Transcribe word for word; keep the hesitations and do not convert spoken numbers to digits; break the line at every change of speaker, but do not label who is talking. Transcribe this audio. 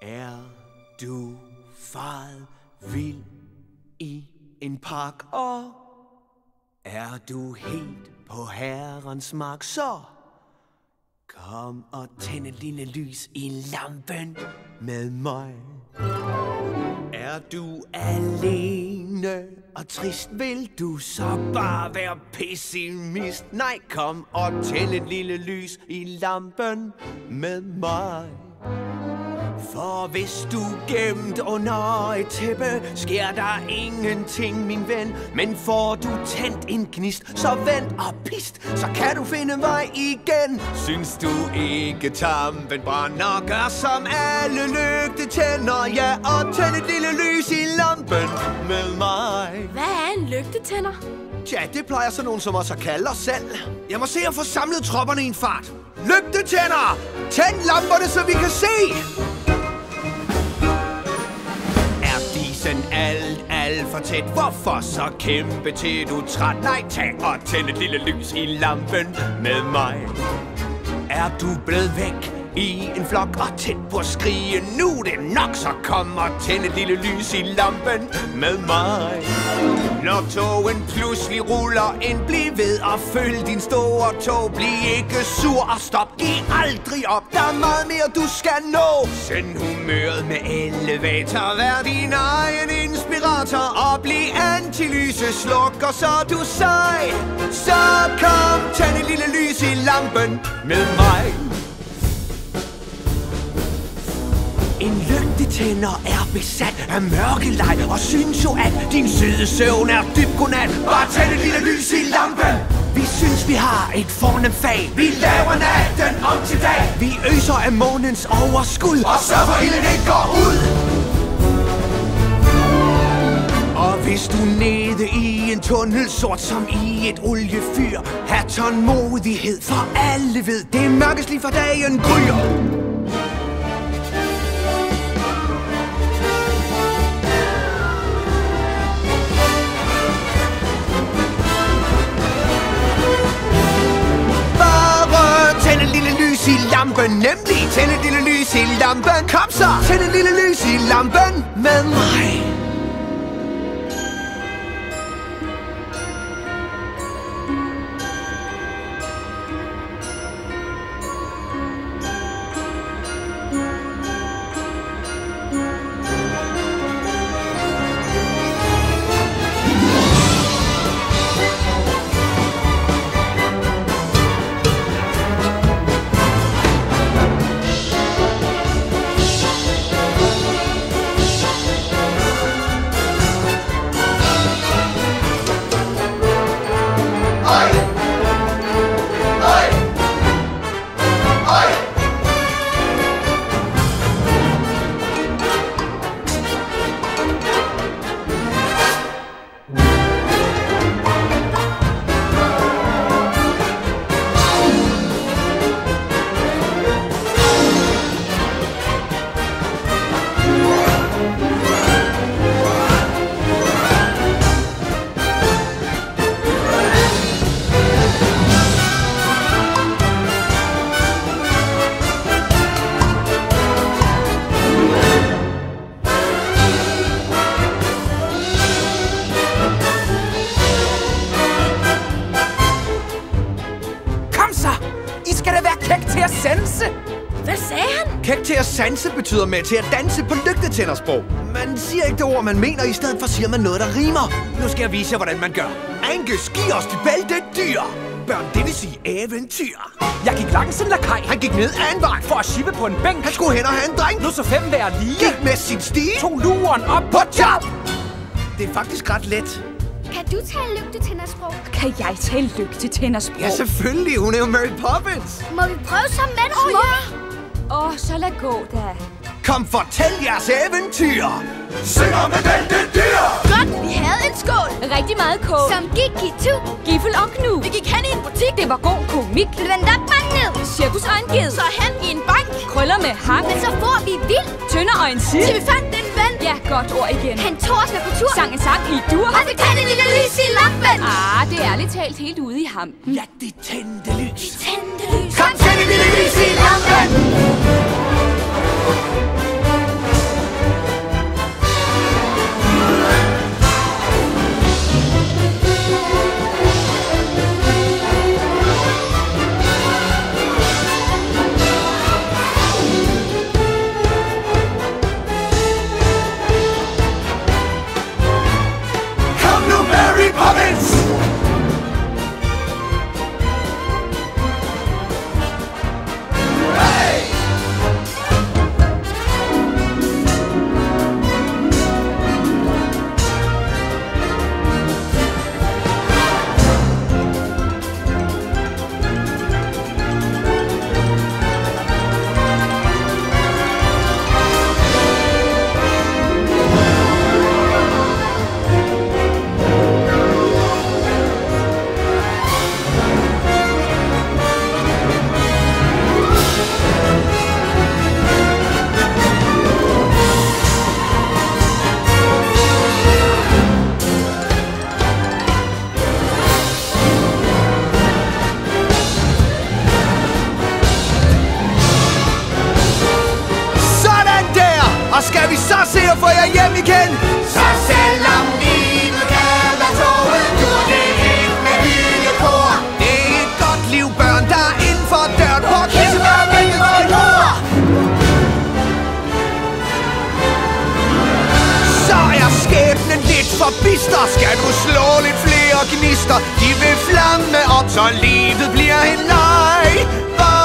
Er du faret vild i en park, og er du helt på herrens mark, så kom og tænd et lille lys i lampen med mig. Er du alene og trist, vil du så bare være pessimist? Nej, kom og tænd et lille lys i lampen med mig. For hvis du er gemt under et tæppe, sker der ingenting, min ven. Men får du tændt en gnist, så vent og pist, så kan du finde vej igen. Synes du ikke tampen brænder, gør som alle lygtetænder, ja, og tænd et lille lys i lampen med mig.
Hvad er en lygtetænder?
Tja, det plejer sådan nogen som os at kalde os selv. Jeg må se at få samlet tropperne i en fart. Lygtetænder! Tænd lamperne, så vi kan se! Alt, alt for tæt. Hvorfor så kæmpe til du er træt? Nej, tag og tænd et lille lys i lampen med mig. Er du blevet væk i en flok og tæt på at skrige? Nu er det nok, så kom og tænd et lille lys i lampen med mig. Når togen pludselig ruller ind, bliv ved og følg din store tog. Bliv ikke sur og stop, giv aldrig op. Der er meget mere du skal nå. Send humøret med elevator, vær din egen inspirator. Og bliv antilyse, slukker så du sej. Så kom, tænd et lille lys i lampen med mig. En lygtetænder er besat af mørkeleg og synes jo, at din søde søvn er dyb godnat. Bare tænd et lille lys i lampen. Vi synes, vi har et fornemt fag. Vi laver natten om til dag. Vi øser af månens overskud og sørger for ilden ikke går ud. Og hvis du er nede i en tunnel, sort som i et oliefyr, have tålmodighed, for alle ved, det er mørkest lige for dagen gryer. I lampen, nemlig tænd et lille lys i lampen. Kom så, tænd et lille lys i lampen med mig.
Hvad sagde han?
Kæk til at sanse betyder med til at danse på lygtetændersprog. Man siger ikke det ord, man mener, i stedet for siger man noget, der rimer. Nu skal jeg vise jer, hvordan man gør. Angus, giv os de bælte dyr. Børn, det vil sige eventyr.
Jeg gik langs en lakaj.
Han gik ned ad en vej
for at shippe på en bænk.
Han skulle hen og have en dreng.
Nu så fem være lige.
Gik med sin stige.
Tog luren op
på job. Det er faktisk ret let.
Kan du tale lygtetændersprog?
Kan jeg tale lygtetændersprog?
Ja, selvfølgelig. Hun er jo Mary Poppins.
Må vi prøve sammen med det?
Åh, ja. Åh, oh, så lad gå da.
Kom, fortæl jeres eventyr. Synger med bælte dyr.
Godt, vi havde en skål.
Rigtig meget kål.
Som gik i tu.
Giffel og knu.
Vi gik hen i en butik.
Det var god komik.
Vi vendte op og ned.
Cirkus og en ged.
Så hen i en bank.
Krøller med hang.
Men så får vi vildt.
Tønder og en sid.
Til vi fandt en ven.
Ja, godt ord igen.
Han tog os med på tur.
Sang en sang i dur.
Og vi tændte en lille lys i lampen.
Ah, det er ærligt talt helt ude i hampen.
Ja, det tændte lys.
Vi tændte lys.
Kom, tænd en lille lys i lampen. så bister. Skal du slå lidt flere gnister, de vil flamme op, så livet bliver en leg.